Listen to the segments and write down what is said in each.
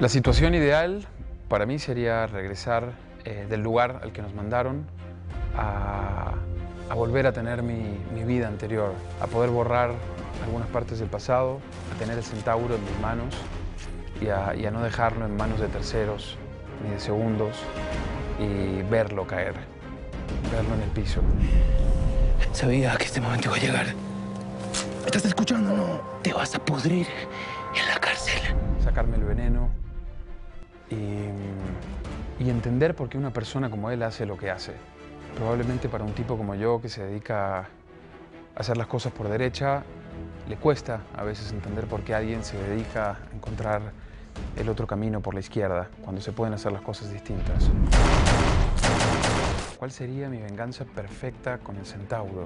La situación ideal para mí sería regresar del lugar al que nos mandaron a volver a tener mi vida anterior, a poder borrar algunas partes del pasado, a tener el centauro en mis manos y a no dejarlo en manos de terceros ni de segundos y verlo caer, verlo en el piso. Sabía que este momento iba a llegar. ¿Me estás escuchando o no? Te vas a pudrir en la cárcel. Sacarme el veneno y entender por qué una persona como él hace lo que hace. Probablemente para un tipo como yo que se dedica a hacer las cosas por derecha, le cuesta a veces entender por qué alguien se dedica a encontrar el otro camino por la izquierda, cuando se pueden hacer las cosas distintas. ¿Cuál sería mi venganza perfecta con el centauro?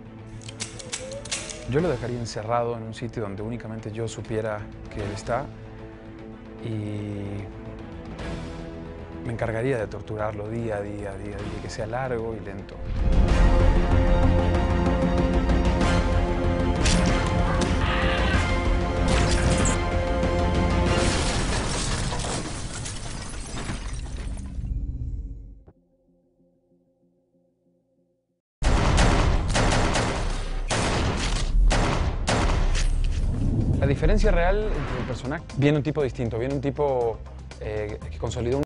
Yo lo dejaría encerrado en un sitio donde únicamente yo supiera que él está y me encargaría de torturarlo día a día, que sea largo y lento. La diferencia real entre el personaje, viene un tipo distinto, viene un tipo que consolidó